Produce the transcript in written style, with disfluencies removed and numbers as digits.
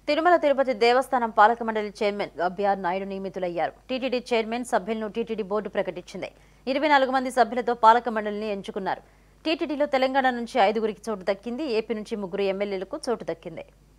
తిరుమల తిరుపతి దేవస్థానం పాలక మండలి chairman BR Naidu నియమితులయ్యారు. టీటీడీ చైర్మన్ సభ్యులను టీటీడీ బోర్డు ప్రకటించింది. 24 మంది సభ్యులతో పాలక మండలిని ఎంచుకున్నారు. టీటీడీలో తెలంగాణ నుంచి 5గురికి చోటు దక్కింది. ఏపీ నుంచి 3 ఎమ్మెల్యేలకు చోటు దక్కింది.